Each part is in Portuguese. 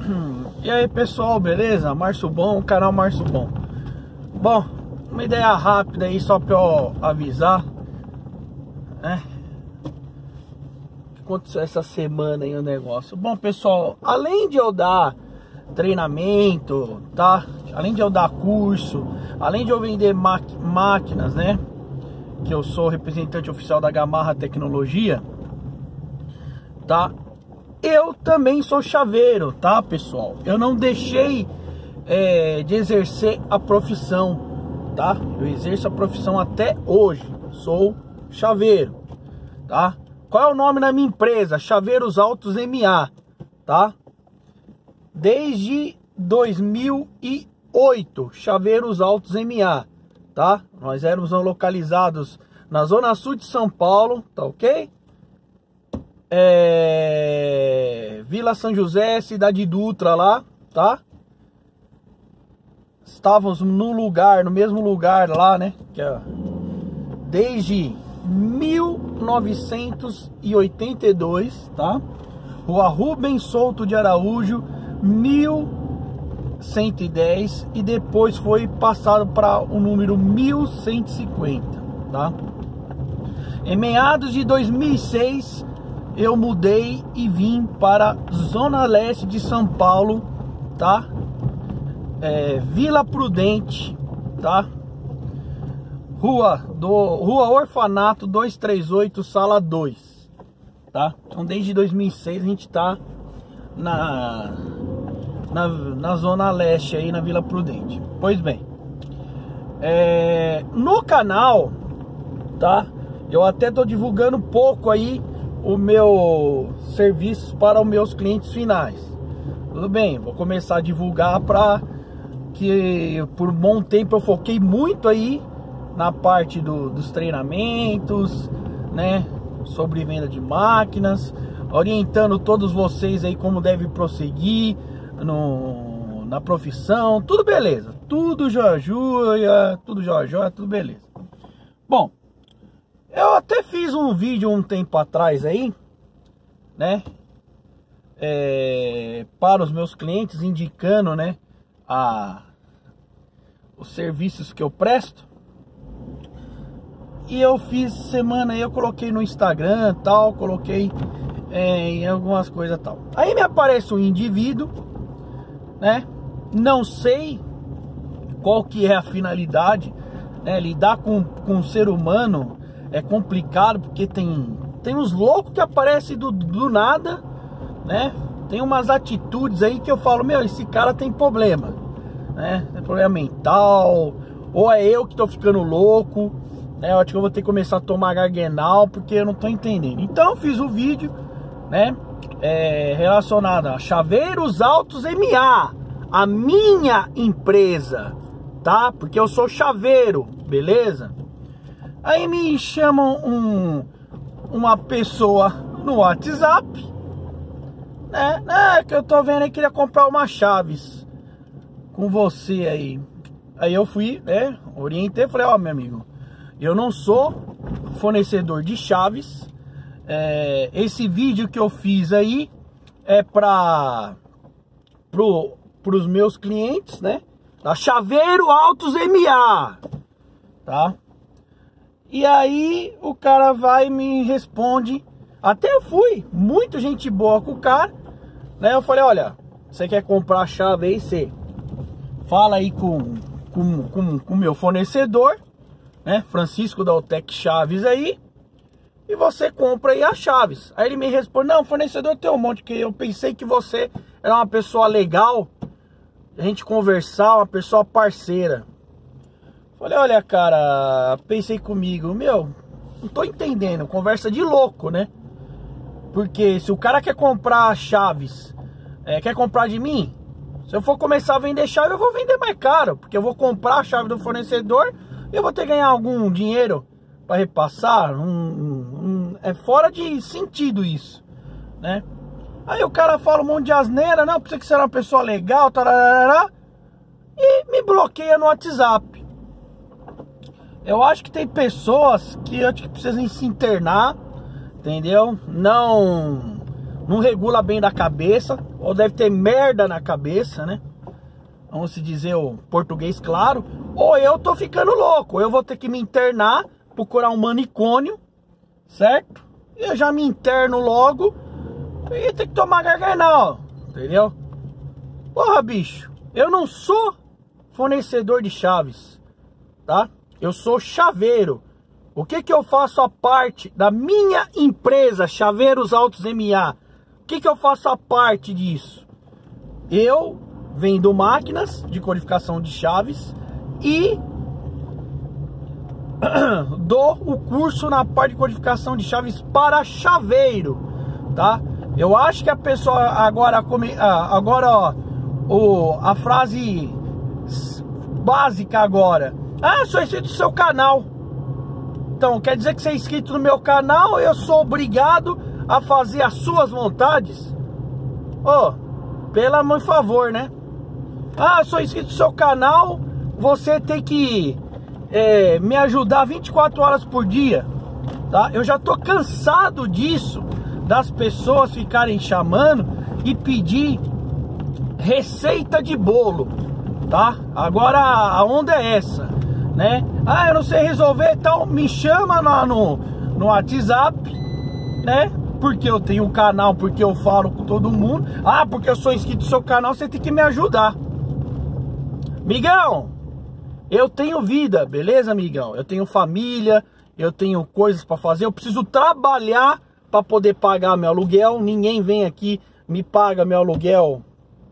E aí pessoal, beleza? Márcio Bom, canal Márcio Bom. Bom, uma ideia rápida aí só pra eu avisar, né? O que aconteceu essa semana aí o negócio. Bom pessoal, além de eu dar treinamento, tá? Além de eu dar curso, além de eu vender máquinas, né? Que eu sou representante oficial da Gamarra Tecnologia, tá? Eu também sou chaveiro, tá pessoal? Eu não deixei de exercer a profissão, tá? Eu exerço a profissão até hoje, sou chaveiro, tá? Qual é o nome da minha empresa? Chaveiros Altos MA, tá? Desde 2008, Chaveiros Altos MA, tá? Nós éramos localizados na Zona Sul de São Paulo, tá ok? Vila São José, Cidade Dutra lá, tá? Estávamos no mesmo lugar lá, né? Que é desde 1982, tá? Rua Rubens Souto de Araújo, 1110, e depois foi passado para o número 1150, tá? Em meados de 2006 eu mudei e vim para Zona Leste de São Paulo, tá? Vila Prudente, tá? Rua Orfanato 238, sala 2, tá? Então desde 2006 a gente tá na Zona Leste aí, na Vila Prudente. Pois bem, no canal, tá? Eu até tô divulgando um pouco aí o meu serviço para os meus clientes finais. Tudo bem, vou começar a divulgar, para que por um bom tempo eu foquei muito aí na parte dos treinamentos, né, sobre venda de máquinas, orientando todos vocês aí como deve prosseguir na profissão, tudo beleza, tudo jóia, tudo beleza. Bom, eu até fiz um vídeo um tempo atrás aí, né, para os meus clientes, indicando, né, os serviços que eu presto. E eu fiz semana aí, eu coloquei no Instagram tal, coloquei em algumas coisas tal. Aí me aparece um indivíduo, né, não sei qual que é a finalidade, né, lidar com um ser humano é complicado, porque tem uns loucos que aparecem do nada, né? Tem umas atitudes aí que eu falo, meu, esse cara tem problema, né? Tem problema mental, ou é eu que tô ficando louco, né? Eu acho que eu vou ter que começar a tomar Gargenal, porque eu não tô entendendo. Então eu fiz um vídeo, né, relacionado a Chaveiros Altos MA, a minha empresa, tá? Porque eu sou chaveiro, beleza? Aí me chamam uma pessoa no WhatsApp, né? Que eu tô vendo aí, queria comprar uma chaves com você aí. Aí eu fui, né, orientei, falei, ó, meu amigo, eu não sou fornecedor de chaves. Esse vídeo que eu fiz aí é pros meus clientes, né, da Chaveiro Altos MA, tá? E aí o cara vai e me responde. Até eu fui muito gente boa com o cara, né? Eu falei, olha, você quer comprar a chave aí, você fala aí com o meu fornecedor, né, Francisco da Otec Chaves aí, e você compra aí as chaves. Aí ele me responde, não, fornecedor tem um monte, que eu pensei que você era uma pessoa legal, a gente conversar, uma pessoa parceira. Falei, olha, cara, pensei comigo, meu, não tô entendendo, conversa de louco, né? Porque se o cara quer comprar chaves, quer comprar de mim, se eu for começar a vender chave, eu vou vender mais caro, porque eu vou comprar a chave do fornecedor e eu vou ter que ganhar algum dinheiro para repassar. É fora de sentido isso, né? Aí o cara fala um monte de asneira, não, pensei que você era uma pessoa legal, tararara, e me bloqueia no WhatsApp. Eu acho que tem pessoas que eu acho que precisam se internar, entendeu? Não não regula bem da cabeça, ou deve ter merda na cabeça, né? Vamos se dizer o português claro. Ou eu tô ficando louco, eu vou ter que me internar, procurar um manicômio, certo? Eu já me interno logo e tem que tomar garganal, entendeu? Porra, bicho, eu não sou fornecedor de chaves, tá? Eu sou chaveiro. O que que eu faço a parte da minha empresa, Chaveiros Altos MA? O que que eu faço a parte disso? Eu vendo máquinas de codificação de chaves e dou o curso na parte de codificação de chaves para chaveiro, tá? Eu acho que a pessoa agora ó, a frase básica agora: ah, sou inscrito no seu canal. Então, quer dizer que você é inscrito no meu canal, eu sou obrigado a fazer as suas vontades? Oh, pelo amor de favor, né? Ah, sou inscrito no seu canal, você tem que me ajudar 24 horas por dia, tá? Eu já tô cansado disso, das pessoas ficarem chamando e pedir receita de bolo, tá? Agora a onda é essa, né? Ah, eu não sei resolver e tal, me chama no WhatsApp, né? Porque eu tenho um canal, porque eu falo com todo mundo. Ah, porque eu sou inscrito no seu canal, você tem que me ajudar. Migão, eu tenho vida, beleza, amigão? Eu tenho família, eu tenho coisas pra fazer, eu preciso trabalhar pra poder pagar meu aluguel. Ninguém vem aqui me paga meu aluguel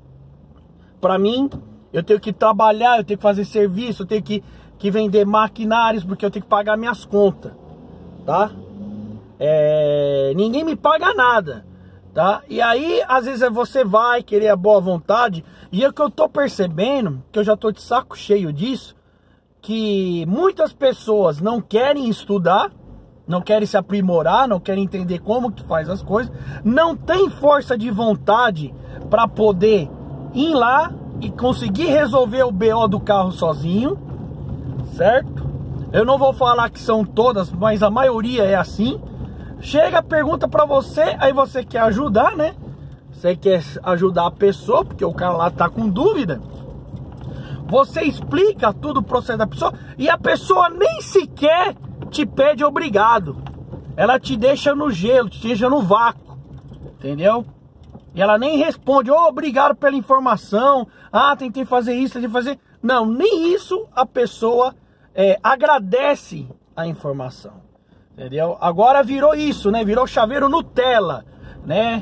pra mim. Eu tenho que trabalhar, eu tenho que fazer serviço, eu tenho que vender maquinários, porque eu tenho que pagar minhas contas, tá? Ninguém me paga nada, tá? E aí, às vezes você vai querer a boa vontade, e é o que eu tô percebendo, que eu já tô de saco cheio disso, que muitas pessoas não querem estudar, não querem se aprimorar, não querem entender como que faz as coisas, não tem força de vontade para poder ir lá e conseguir resolver o BO do carro sozinho, certo? Eu não vou falar que são todas, mas a maioria é assim. Chega, pergunta pra você, aí você quer ajudar, né? Você quer ajudar a pessoa, porque o cara lá tá com dúvida. Você explica tudo o processo da pessoa e a pessoa nem sequer te pede obrigado. Ela te deixa no gelo, te deixa no vácuo, entendeu? E ela nem responde: oh, obrigado pela informação. Ah, tentei fazer isso, tentei fazer... Não, nem isso a pessoa agradece a informação, entendeu? Agora virou isso, né? Virou chaveiro Nutella, né?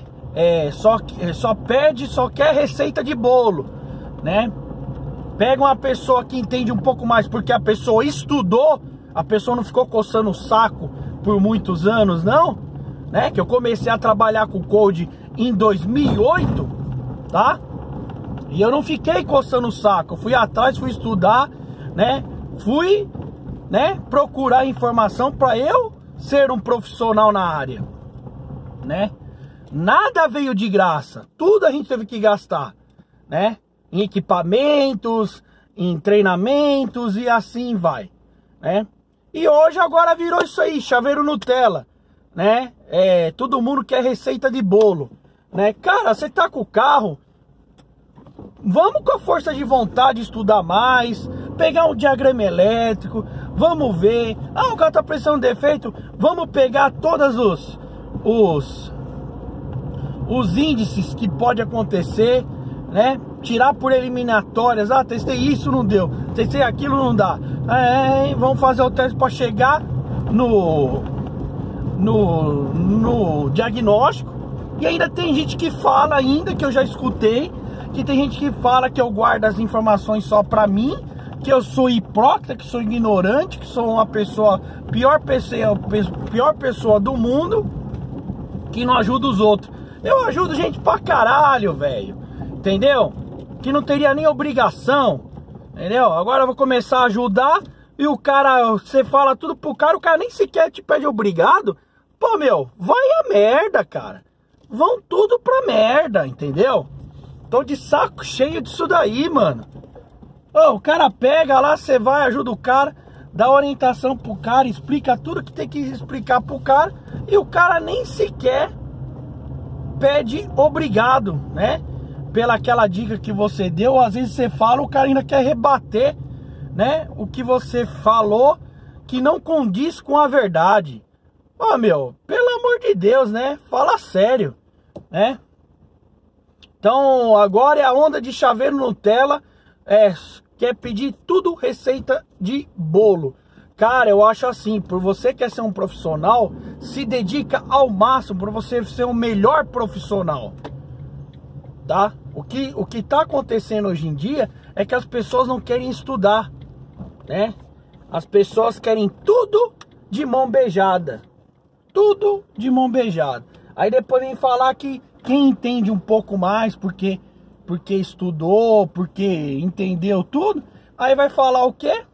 Só pede, só quer receita de bolo, né? Pega uma pessoa que entende um pouco mais, porque a pessoa estudou, a pessoa não ficou coçando o saco por muitos anos, não, né? Que eu comecei a trabalhar com Code em 2008, tá? E eu não fiquei coçando o saco, eu fui atrás, fui estudar, né? Fui, né, procurar informação para eu ser um profissional na área, né? Nada veio de graça, tudo a gente teve que gastar, né? Em equipamentos, em treinamentos e assim vai, né? E hoje agora virou isso aí, chaveiro Nutella, né? Todo mundo quer receita de bolo, né? Cara, você tá com o carro, vamos com a força de vontade estudar mais, pegar um diagrama elétrico, vamos ver. Ah, o carro tá precisando de defeito, vamos pegar todos os índices que pode acontecer, né? Tirar por eliminatórias. Ah, testei isso, não deu, testei aquilo, não dá. Vamos fazer o teste para chegar no diagnóstico. E ainda tem gente que fala ainda, que eu já escutei, que tem gente que fala que eu guardo as informações só pra mim, que eu sou hipócrita, que sou ignorante, que sou uma pessoa, pior pessoa do mundo, que não ajuda os outros. Eu ajudo gente pra caralho, velho, entendeu? Que não teria nem obrigação, entendeu? Agora eu vou começar a ajudar e o cara, você fala tudo pro cara, o cara nem sequer te pede obrigado. Pô, meu, vai a merda, cara. Vão tudo pra merda, entendeu? Tô de saco cheio disso daí, mano. Ô, o cara pega lá, você vai, ajuda o cara, dá orientação pro cara, explica tudo que tem que explicar pro cara, e o cara nem sequer pede obrigado, né? Pela aquela dica que você deu. Às vezes você fala, o cara ainda quer rebater, né? O que você falou que não condiz com a verdade. Ó, meu, pelo amor de Deus, né? Fala sério, né? Então, agora é a onda de chaveiro Nutella, quer pedir tudo receita de bolo. Cara, eu acho assim, por você que quer ser um profissional, se dedica ao máximo para você ser o melhor profissional, tá? O que tá acontecendo hoje em dia é que as pessoas não querem estudar, né? As pessoas querem tudo de mão beijada. Tudo de mão beijada. Aí depois vem falar que quem entende um pouco mais, porque estudou, porque entendeu tudo, aí vai falar o quê?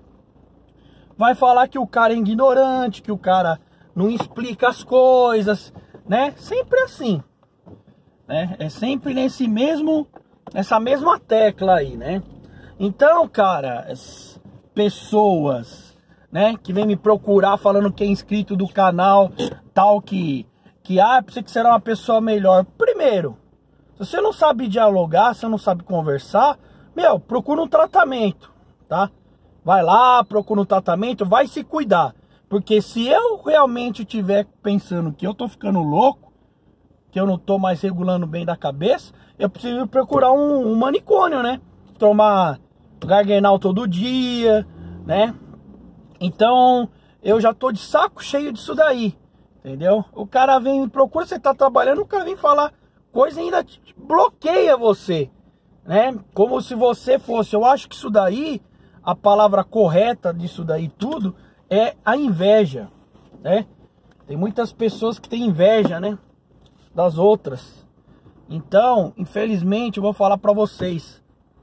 Vai falar que o cara é ignorante, que o cara não explica as coisas, né? Sempre assim, né? É sempre nessa mesma tecla aí, né? Então, cara, as pessoas, né, que vem me procurar falando que é inscrito do canal, tal, que você que será uma pessoa melhor. Primeiro, se você não sabe dialogar, se você não sabe conversar, meu, procura um tratamento, tá? Vai lá, procura um tratamento, vai se cuidar. Porque se eu realmente estiver pensando que eu tô ficando louco, que eu não tô mais regulando bem da cabeça, eu preciso procurar um manicômio, né? Tomar Gardenal todo dia, né? Então, eu já tô de saco cheio disso daí, entendeu? O cara vem me procura, você tá trabalhando, o cara vem falar coisa e ainda bloqueia você, né? Como se você fosse. Eu acho que isso daí, a palavra correta disso daí tudo é a inveja, né? Tem muitas pessoas que têm inveja, né, das outras. Então, infelizmente, eu vou falar pra vocês,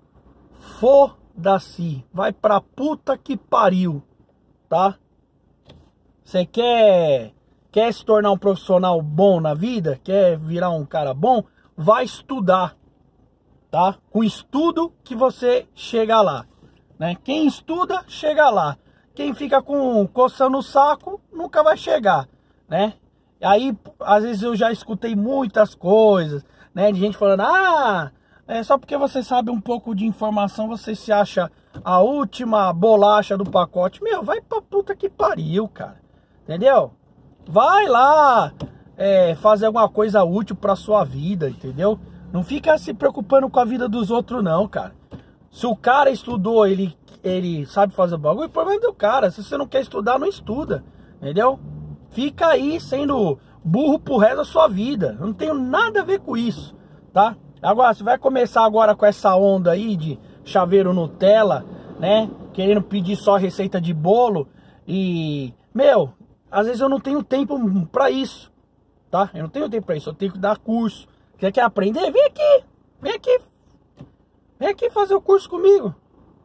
foda-se, vai pra puta que pariu, tá? Você quer se tornar um profissional bom na vida, quer virar um cara bom, vai estudar, tá? Com estudo que você chega lá, né? Quem estuda, chega lá. Quem fica coçando o saco, nunca vai chegar, né? Aí, às vezes eu já escutei muitas coisas, né? De gente falando, só porque você sabe um pouco de informação, você se acha a última bolacha do pacote. Meu, vai pra puta que pariu, cara. Entendeu? Vai lá fazer alguma coisa útil pra sua vida, entendeu? Não fica se preocupando com a vida dos outros não, cara. Se o cara estudou, ele sabe fazer bagulho, o problema é do cara. Se você não quer estudar, não estuda, entendeu? Fica aí sendo burro pro resto da sua vida. Eu não tenho nada a ver com isso, tá? Agora, você vai começar agora com essa onda aí de chaveiro Nutella, né? Querendo pedir só receita de bolo e... Meu, às vezes eu não tenho tempo pra isso, tá? Eu não tenho tempo pra isso, eu tenho que dar curso. Quer aprender? Vem aqui, vem aqui. Vem aqui fazer o curso comigo.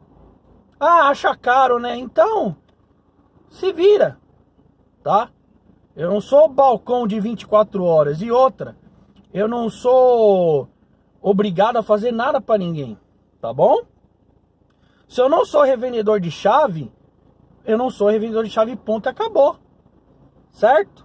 Ah, acha caro, né? Então, se vira, tá? Eu não sou balcão de 24 horas. E outra, eu não sou obrigado a fazer nada pra ninguém, tá bom? Se eu não sou revendedor de chave, eu não sou revendedor de chave, ponto, acabou. Certo?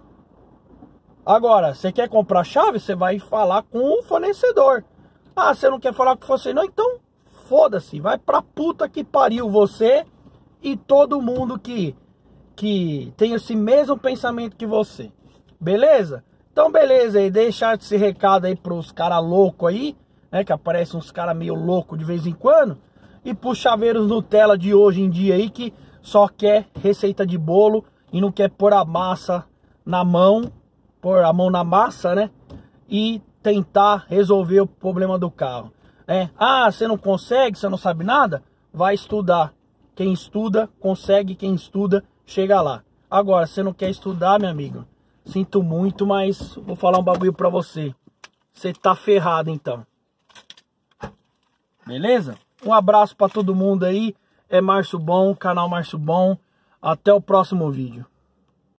Agora, você quer comprar chave, você vai falar com o fornecedor. Ah, você não quer falar com você não? Então, foda-se, vai pra puta que pariu você e todo mundo que tem esse mesmo pensamento que você. Beleza? Então, beleza aí, deixar esse recado aí pros caras loucos aí, né, que aparecem uns caras meio loucos de vez em quando, e pros chaveiros Nutella de hoje em dia aí que só quer receita de bolo e não quer pôr a massa na mão, pôr a mão na massa, né, e tentar resolver o problema do carro, né? Ah, você não consegue, você não sabe nada? Vai estudar. Quem estuda, consegue. Quem estuda, chega lá. Agora, você não quer estudar, meu amigo? Sinto muito, mas vou falar um bagulho pra você. Você tá ferrado, então. Beleza? Um abraço pra todo mundo aí. É Márcio Bom, canal Márcio Bom. Até o próximo vídeo.